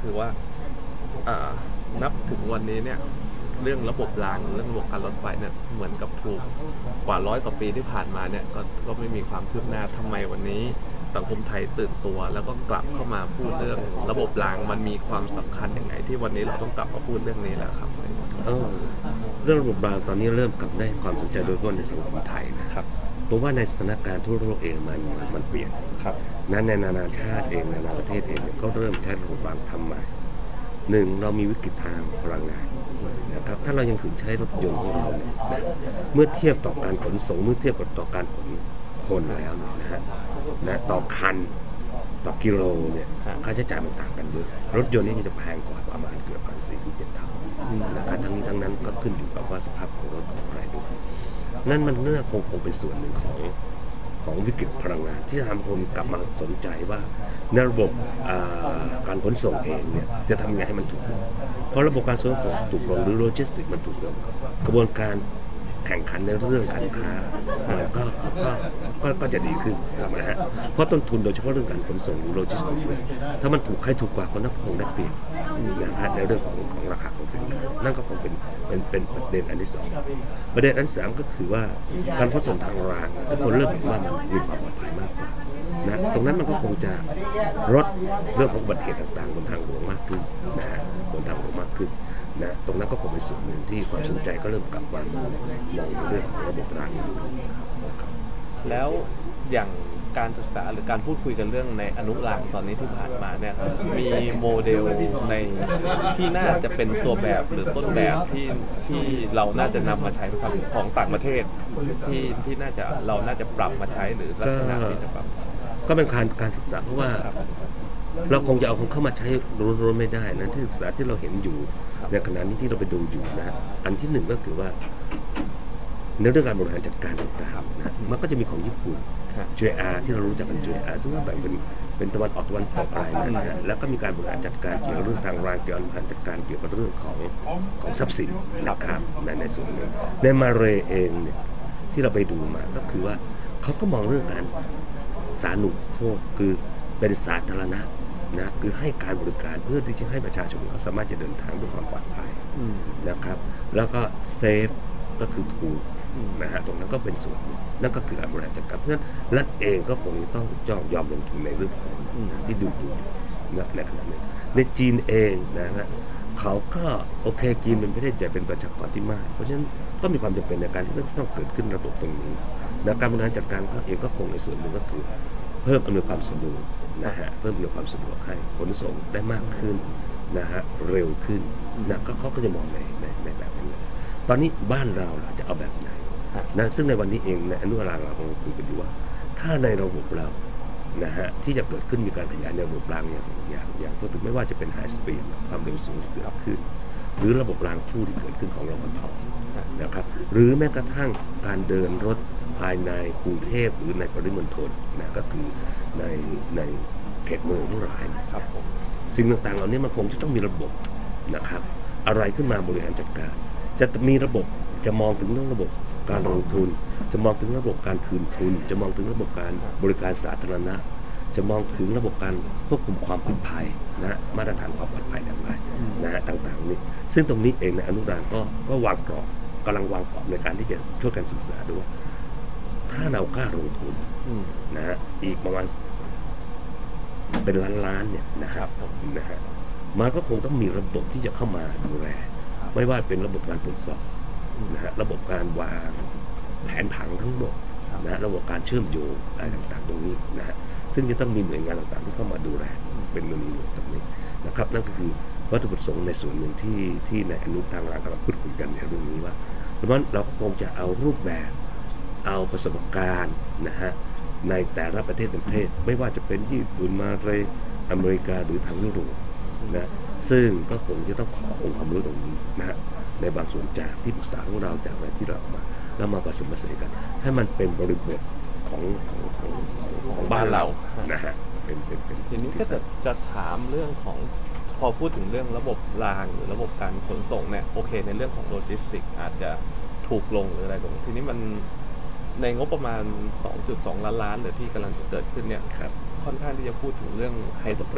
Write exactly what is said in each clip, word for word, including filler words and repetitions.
คือว่านับถึงวันนี้เนี่ยเรื่องระบบรางเรื่องระบบการรถไฟเนี่ยเหมือนกับถูกกว่าร้อยกว่าปีที่ผ่านมาเนี่ยก็ก็ไม่มีความคืบหน้าทำไมวันนี้สังคมไทยตื่นตัวแล้วก็กลับเข้ามาพูดเรื่องระบบรางมันมีความสำคัญอย่างไรที่วันนี้เราต้องกลับมาพูดเรื่องนี้แล้วครับเออเรื่องระบบรางตอนนี้เริ่มกลับได้ความสนใจโดยเฉพาะในสังคมไทยนะครับเพราะว่าในสถานการณ์ทั่วโลกเองมันมันเปลี่ยนครับนั้นในนานาชาติเองนานาประเทศเองก็เริ่มใช้ระบบรางทำใหม่หนึ่งเรามีวิกฤตทางพลังงานนะครับถ้าเรายังถือใช้รถยนต์ของเราเนี่ยนะเมื่อเทียบต่อการขนส่งเมื่อเทียบกับต่อการขนคนแล้วเนี่ยนะฮะนะต่อคันต่อกิโลเนี่ยค่าใช้จ่ายมันต่างกันเยอะรถยนต์นี่มันจะแพงกว่าประมาณเกือบประมาณสี่ถึงเจ็ดเท่านะครับทั้งนี้ทั้งนั้นก็ขึ้นอยู่กับว่าสภาพของรถของใครด้วยนั่นมันเนื่อคงคงเป็นส่วนหนึ่งของของวิกฤตพลังงานที่จะทำคนกลับมาสนใจว่าในระบบการขนส่งเองเนี่ยจะทำยังไงให้มันถูกลงเพราะระบบการขนส่งถูกลงหรือโลจิสติกมันถูกลงกระบวนการแข่งขันในเรื่องการค้ามันก็ก็ก็ก็จะดีขึ้นถูกไหมฮะเพราะต้นทุนโดยเฉพาะเรื่องการขนส่งหรือโลจิสติกเนี่ยถ้ามันถูกใครถูกกว่าคนนั้นคงได้เปรียบนะฮะในเรื่องของของราคาของสินค้านั่นก็คงเป็นเป็นเป็นประเด็นอันที่สองประเด็นอันที่สามก็คือว่าการขนส่งทางรางทุกคนเริ่มเห็นว่ามันมีความปลอดภัยมากกว่านะตรงนั้นมันก็คงจะลดเรื่องของอุบัติเหตุต่างๆบนทางหลวงมากขึ้นนะฮะบนทางหลวงมากขึ้นนะตรงนั้นก็คงเป็นส่วนหนึ่งที่ความสนใจก็เริ่มกลับมามองเรื่องของระบบรางแล้วอย่างการศึกษาหรือการพูดคุยกันเรื่องในอนุรางตอนนี้ที่ผ่านมาเนี่ยมีโมเดลในที่น่าจะเป็นตัวแบบหรือต้นแบบที่ที่เราน่าจะนำมาใช้ของต่างประเทศที่ที่น่าจะเราน่าจะปรับมาใช้หรือลักษณะที่จะปรับก็เป็นการการศึกษาเพราะว่าเราคงจะเอาของเข้ามาใช้รู้ๆไม่ได้นะที่ศึกษาที่เราเห็นอยู่ในขณะนี้ที่เราไปดูอยู่นะอันที่หนึ่งก็คือว่าในเรื่องการบริหารจัดการต่างๆนะมันก็จะมีของญี่ปุ่น เจ อาร์ ที่เรารู้จักกัน เจ อาร์ ซึ่งก็แบ่งเป็นเป็นตะวันออกตะวันตกอะไรนั่นนะแล้วก็มีการบริหารจัดการเกี่ยวกับเรื่องทางรางเกี่ยวกับบริหารจัดการเกี่ยวกับเรื่องของของทรัพย์สินนะครับในในส่วนนึงในมาเลเองเนี่ยที่เราไปดูมาก็คือว่าเขาก็มองเรื่องการสาธารณูปโภคคือเป็นสาธารณะนะคือให้การบริการเพื่อที่จะให้ประชาชนเขาสามารถจะเดินทางด้วยความปลอดภัยนะครับแล้วก็เซฟก็คือถูกนะฮะตรงนั้นก็เป็นส่วนนั่นก็คือการบริหารจัดการเพราะฉะนั้นรัฐเองก็คงจะต้องจ้องยอมลงทุนในเรื่องของที่ดูดูนะในขณะนี้ในจีนเองนะฮะเขาก็โอเคจีนเป็นประเทศใหญ่เป็นประชากรที่มากเพราะฉะนั้นก็มีความจำเป็นในการที่จะต้องเกิดขึ้นระบบตรงนี้และการบริหารจัดการก็เองก็คงในส่วนหนึ่งก็คือเพิ่มอำนวยความสะดวกนะฮะเพิ่มอำนวยความสะดวกให้ขนส่งได้มากขึ้นนะฮะเร็วขึ้นนะก็เขาก็จะมองในในในแบบนี้ตอนนี้บ้านเราล่ะจะเอาแบบไหนนะซึ่งในวันนี้เองในอนุรางเราคงคุยกันอยู่ว่าถ้าในระบบเรานะฮะที่จะเกิดขึ้นมีการขยายในระบบรางอย่างอย่างอย่างพูดถึงไม่ว่าจะเป็นไฮสปีดความเร็วสูงที่เกิดขึ้นหรือระบบรางคู่ที่เกิดขึ้นของรพท.นะครับหรือแม้กระทั่งการเดินรถภายในกรุงเทพหรือในปริมณฑลนะก็คือในในเขตเมืองทั้งหลายนะครับสิ่งต่างๆเหล่านี้มันคงจะต้องมีระบบนะครับอะไรขึ้นมาบริหารจัดการจะมีระบบจะมองถึงเรื่องระบบการลงทุนจะมองถึงระบบการคืนทุนจะมองถึงระบบการบริการสาธารณะจะมองถึงระบบการควบคุมความปลอดภัยนะมาตรฐานความปลอดภัยอย่างไรนะฮะต่างๆนี้ซึ่งตรงนี้เองในอนุรางก็ก็วางกรอบกำลังวางกรอบในการที่จะช่วยกันศึกษาด้วยถ้าเรากล้าลงทุนนะฮะอีกประมาณเป็นล้านๆเนี่ยนะครับนะฮะมันก็คงต้องมีระบบที่จะเข้ามาดูแลไม่ว่าเป็นระบบการตรวจสอบนะฮะระบบการวางแผนผังทั้งหมดนะฮะระบบการเชื่อมโยงอะไรต่างๆตรงนี้นะฮะซึ่งจะต้องมีหน่วยงานต่างๆที่เข้ามาดูแลเป็นหน่วยงานตรงนี้นะครับนั่นก็คือวัตถุประสงค์ในส่วนหนึ่งที่ที่ในอนุทางรางกำลังพูดคุยกันในเรื่องนี้ว่าเพราะฉะนั้นเราคงจะเอารูปแบบเอาประสบการณ์นะฮะในแต่ละประเทศประเทศไม่ว่าจะเป็นญี่ปุ่นมาเลย์อเมริกาหรือทางยุโรปนะซึ่งก็คงจะต้องขอองค์ความรู้ตรงนี้นะฮะในบางส่วนจากที่ปรึกษาของเราจากอะไรที่เรามาแล้วมาผสมผสานกันให้มันเป็นบริบทของของของของของบ้านเรานะฮะเป็นเป็นเป็นทีนี้ก็จะจะถามเรื่องของพอพูดถึงเรื่องระบบรางหรือระบบการขนส่งเนี่ยโอเคในเรื่องของโลจิสติกอาจจะถูกลงหรืออะไรตรงทีนี้มันในงบประมาณ สองจุดสอง ล้านล้านหรือที่กำลังจะเกิดขึ้นเนี่ยค่อนข้างที่จะพูดถึงเรื่องไฮสปีด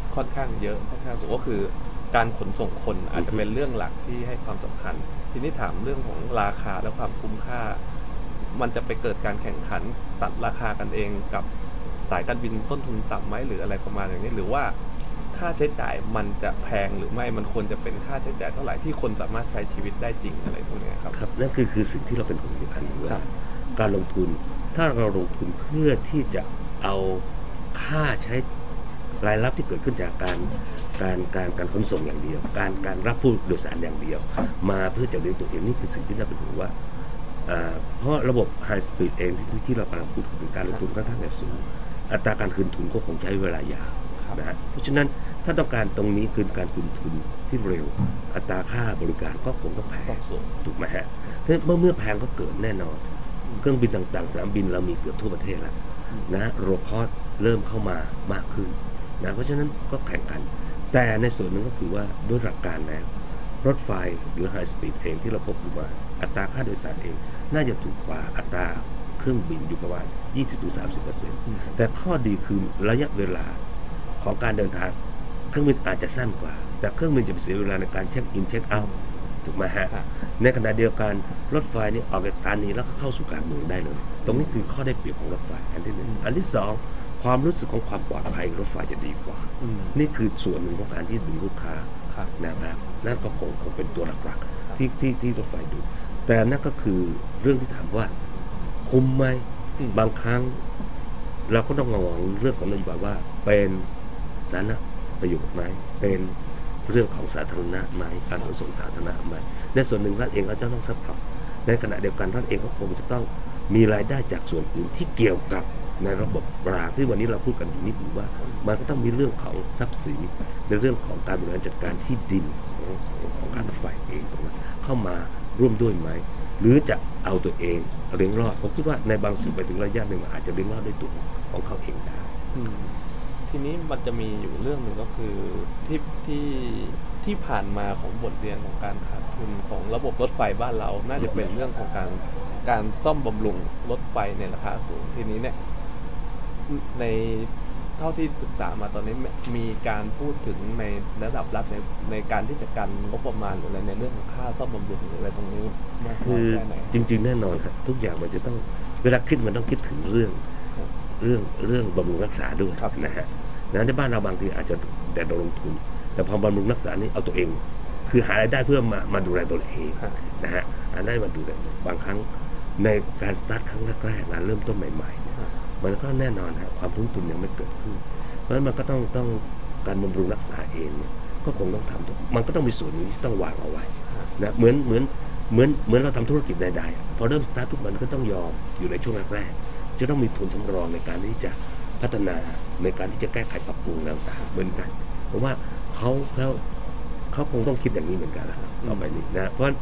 ค่อนข้างเยอะค่อนข้างสูงก็คือการขนส่งคนอาจจะเป็นเรื่องหลักที่ให้ความสำคัญ ทีนี้ถามเรื่องของราคาและความคุ้มค่า มันจะไปเกิดการแข่งขันตัดราคากันเองกับสายการบินต้นทุนต่ำไหมหรืออะไรประมาณอย่างนี้หรือว่าค่าใช้จ่ายมันจะแพงหรือไม่มันควรจะเป็นค่าใช้จ่ายเท่าไหร่ที่คนสามารถใช้ชีวิตได้จริงอะไรพวกนี้ครับครับนั่นคือคือสิ่งที่เราเป็นห่วงอยู่อันหนึงครัว่าบการลงทุนถ้าเราลงทุนเพื่อที่จะเอาค่าใช้รายรับที่เกิดขึ้นจากการการการการขนส่งอย่างเดียว การการรับผู้โดยสารอย่างเดียว มาเพื่อจะเลี้ยงตัวเองนี่คือสิ่งที่น่าเป็นห่วงว่าอ่าเพราะระบบ High Speed เองที่ที่เรากำลังพูดถึงการลงทุนค่อนข้างจะสูงอัตราการคืนทุนก็คงใช้เวลายาวครับนะฮะเพราะฉะนั้นถ้าต้องการตรงนี้คือการคืนทุนที่เร็ว อัตราค่าบริการก็คงต้องแพต้อง งสูงถูกไหมฮะถ้าเมื่อเมื่อแพงก็เกิดแน่นอน เครื่องบินต่างๆสนามบินเรามีเกือบทั่วประเทศแล้วนะโรคอสเริ่มเข้ามามากขึ้นนะเพราะฉะนั้นก็แข่งกัน แต่ในส่วนหนึ่งก็คือว่าด้วยหลักการแล้ว รถไฟหรือ High Speed เองที่เราพบอยู่ว่าอัตราค่าโดยสารเอง น่าจะถูกกว่าอัตราเครื่องบินอยู่ประมาณ ยี่สิบถึงสามสิบเปอร์เซ็นต์ แต่ข้อดีคือระยะเวลาของการเดินทางเครื่องบินอาจจะสั้นกว่า แต่เครื่องบินจะเสียเวลาในการเช็คอินเช็คเอาท์ถูกไหมฮะครับในขณะเดียวกันรถไฟนี่ออกจากสถานีแล้วก็เข้าสู่กลางเมืองได้เลย ตรงนี้คือข้อได้เปรียบของรถไฟอันที่หนึ่งอืมอันที่สองความรู้สึกของความปลอดภัยรถไฟจะดีกว่าอืมนี่คือส่วนหนึ่งของการที่ดึงลูกค้าครับนะครับนั่นก็คงคงเป็นตัวหลักๆที่ที่ที่รถไฟดู แต่นั่นก็คือเรื่องที่ถามว่าคุ้มไหมอืมบางครั้งเราก็ต้องมองเรื่องของนโยบายว่าเป็นสาธารณประโยชน์ไหมเป็นเรื่องของสาธารณะไหมการขนส่งสาธารณะไหมในส่วนหนึ่งรัฐเองก็จะต้องซัพพอร์ตในขณะเดียวกันรัฐเองก็คงจะต้องมีรายได้จากส่วนอื่นที่เกี่ยวกับในระบบรางที่วันนี้เราพูดกันอยู่นิดหนึ่งว่า มันก็ต้องมีเรื่องของทรัพย์สินในเรื่องของการบริหารจัดการที่ดินของของของการรถไฟเองตรงนั้นเข้ามาร่วมด้วยไหมหรือจะเอาตัวเองเลี้ยงรอดผมคิดว่าในบางส่วนไปถึงระยะหนึ่งอาจจะเลี้ยงรอดด้วยตัวของเขาเองได้อืมทีนี้มันจะมีอยู่เรื่องหนึ่งก็คือที่ที่ที่ผ่านมาของบทเรียนของการขาดทุนของระบบรถไฟบ้านเรา น่าจะเป็นเรื่องของการการซ่อมบำรุงรถไฟในราคาสูงทีนี้เนี่ยในเท่าที่ศึกษามาตอนนี้มีการพูดถึงในระดับรัฐในในการที่จะกันงบประมาณหรืออะไรในเรื่องของค่าซ่อมบำรุงหรืออะไรตรงนี้มากน้คือยอแค่ไหนจริง ๆ แน่นอนครับทุกอย่างมันจะต้องเวลาคิดมันต้องคิดถึงเรื่องเรื่องเรื่องบำรุงรักษาด้วยครับนะฮะนั้นในบ้านเราบางทีอาจจะแต่ลงทุน แต่พอบำรุงรักษานี่เอาตัวเอง คือหารายได้เพื่อมามาดูแลตัวเองครับนะฮะหารายได้มาดูแลบางครั้งในการสตาร์ทครั้งแรกๆงานเริ่มต้นใหม่ๆเนี่ยครับมันก็แน่นอนฮะความทุ่มทุนยังไม่เกิดขึ้น เพราะฉะนั้นมันก็ต้องต้องการบำรุงรักษาเองเนี่ยก็คงต้องทำมันก็ต้องมีส่วนหนึ่งที่ต้องวางเอาไว้นะเหมือนเหมือนเหมือนเหมือนเราทำธุรกิจใดๆพอเริ่มสตาร์ททุกมันก็ต้องยอมอยู่ในช่วงแรกๆจะต้องมีทุนสำรองในการที่จะพัฒนาในการที่จะแก้ไขปรับปรุงต่างๆเหมือนกันผมว่าเขาเขาเขาคงต้องคิดอย่างนี้เหมือนกันแหละต่อไปนี้นะเพราะ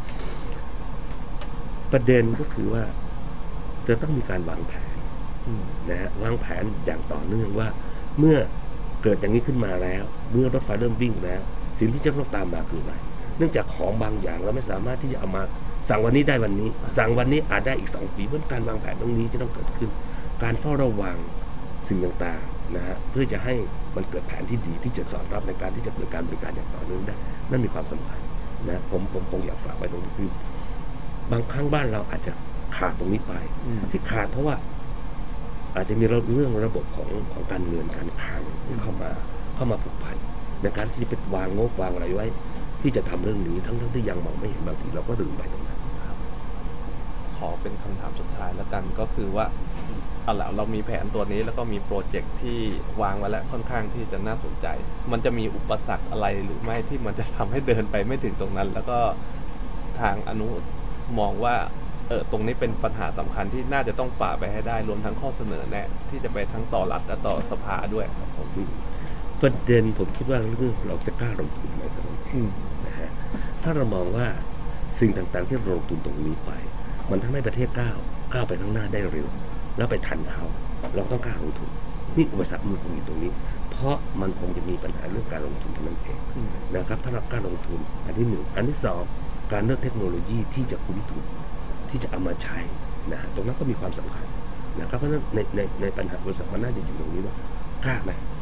ประเด็นก็คือว่าจะต้องมีการวางแผนอืมนะฮะวางแผนอย่างต่อเนื่องว่าเมื่อเกิดอย่างนี้ขึ้นมาแล้ว เมื่อรถไฟเริ่มวิ่งแล้ว สิ่งที่จะต้องตามมาคืออะไรเนื่องจากของบางอย่างเราไม่สามารถที่จะเอามาสั่งวันนี้ได้วันนี้ สั่งวันนี้อาจได้อีกสองปีเพราะการวางแผนตรงนี้จะต้องเกิดขึ้น การเฝ้าระวังสิ่งต่างๆนะฮะเพื่อจะให้มันเกิดแผนที่ดีที่จะสอดรับในการที่จะเกิดการบริการอย่างต่อเนื่องได้นั่นมีความสำคัญนะผมผมคงอยากฝากไว้ตรงนี้คือบางครั้งบ้านเราอาจจะขาดตรงนี้ไปอืมที่ขาดเพราะว่า อาจจะมีเรื่องระบบของของการเงินการคลังที่เข้ามาเข้ามาผูกพันในการที่จะไปวางงบวางอะไรไว้ ที่จะทำเรื่องนี้ทั้งทั้งที่ยังมองไม่เห็นบางทีเราก็ลืมไปตรงนั้นขอเป็นคำถามสุดท้ายแล้วกันก็คือว่าเอาละเรามีแผนตัวนี้แล้วก็มีโปรเจกต์ที่วางไว้แล้วค่อนข้างที่จะน่าสนใจ มันจะมีอุปสรรคอะไรหรือไม่ที่มันจะทำให้เดินไปไม่ถึงตรงนั้น แล้วก็ทางอนุมองว่าเออตรงนี้เป็นปัญหาสำคัญที่น่าจะต้องป่าไปให้ได้รวมทั้งข้อเสนอแนะที่จะไปทั้งต่อรัฐและต่อสภาด้วยครับผมประเด็นผมคิดว่าเรื่องเราจะกล้าลงทุนไหมครับอืมนะฮะถ้าเรามองว่าสิ่งต่างๆที่เราลงทุนตรงนี้ไป มันทำให้ประเทศก้าวก้าวไปข้างหน้าได้เร็ว แล้วไปทันเขาเราต้องกล้าลงทุนนี่อุปสรรคมันคงอยู่ตรงนี้ เพราะมันคงจะมีปัญหาเรื่องการลงทุนเท่านั้นเองอืมนะครับถ้าเรากล้าลงทุนอันที่หนึ่งอันที่สองการเลือกเทคโนโลยีที่จะคุ้มทุนที่จะเอามาใช้นะฮะตรงนั้นก็มีความสำคัญนะครับเพราะฉะนั้นในในในปัญหาอุปสรรคมันน่าจะอยู่ตรงนี้ว่ากล้าไหม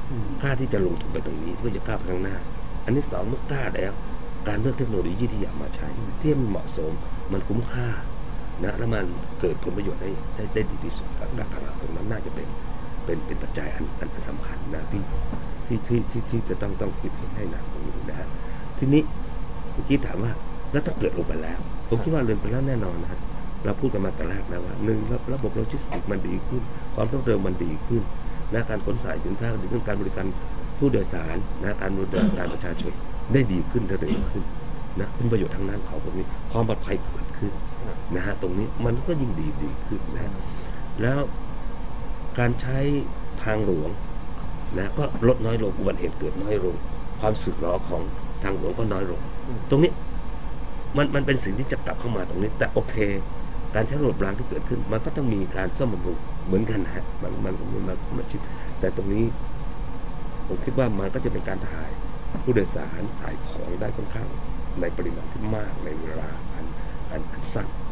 กล้าที่จะลงทุนไปตรงนี้เพื่อจะก้าวไปข้างหน้า อันที่สองเมื่อกล้าแล้วการเลือกเทคโนโลยีที่อยากมาใช้ที่มันเหมาะสมมันคุ้มค่านะแล้วมันเกิดผลประโยชน์ได้ได้ได้ดีที่สุดกับการตลาดตรงนั้นน่าจะเป็นเป็นเป็นปัจจัยอันอันสำคัญนะที่ที่ที่ที่ที่จะต้องต้องคิดให้หนักตรงนี้นะฮะทีนี้เมื่อกี้ถามว่าแล้วถ้าเกิดลงไปแล้วผมคิดว่าเรียนไปแล้วแน่นอนนะฮะเราพูดกันมาแต่แรกแล้วว่าหนึ่งระบบโลจิสติกมันดีขึ้นความรวดเร็วมันดีขึ้นนะการขนส่งสินค้าดีขึ้นการบริการผู้โดยสารนะการบริการประชาชนได้ดีขึ้นได้เร็วขึ้นนะเป็นประโยชน์ทางนั้นของพวกนี้ความปลอดภัยเกิดขึ้นนะฮะตรงนี้มันก็ยิ่งดีดีขึ้นนะแล้วการใช้ทางหลวงนะก็ลดน้อยลงอุบัติเหตุเกิดน้อยลงความสึกหรอของทางหลวงก็น้อยลงตรงนี้มันมันเป็นสิ่งที่จะกลับเข้ามาตรงนี้แต่โอเคการใช้ระบบรางที่เกิดขึ้นมันก็ต้องมีการซ่อมบำรุงเหมือนกันนะฮะมันมันมันมันมันชิดแต่ตรงนี้ผมคิดว่ามันก็จะเป็นการถ่ายผู้โดยสารสายของได้ค่อนข้างในปริมาณที่มากในเวลาอันอันอันสั้น